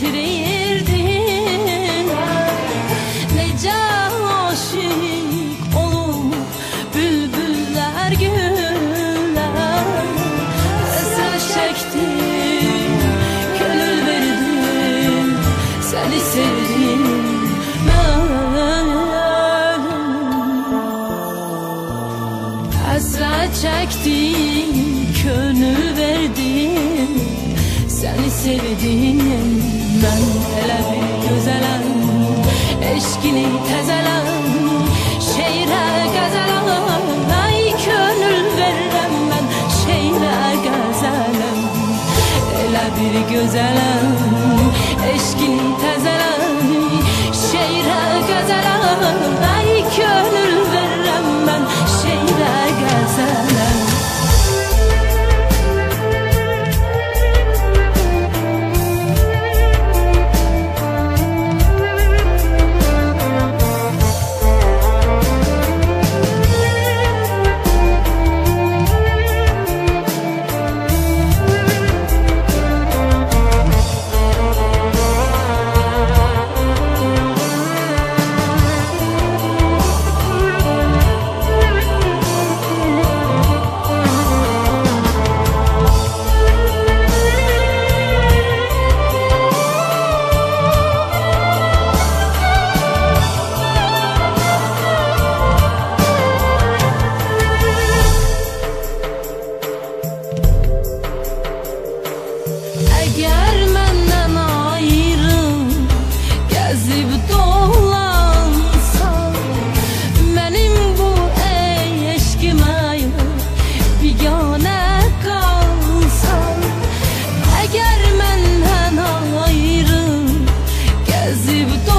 getirdin. Nece aşık olup bülbüller güller, hasret çektim, gönül verdim, seni sevdim ben. Hasret çektim, gönül verdim, seni sevdim ben. Hele bir güzelem, eşkini tezelem, şeire gazelem, ay gönül verem ben şeire gazelem. Hele bir güzelem, eşkini tezelem, şeire gazelem, ay gönül verem ben şeire gazelem. Eğer menden ayrı gezip dolansan, benim bu eşkime bigane kalsan. Eğer menden ayrı gezip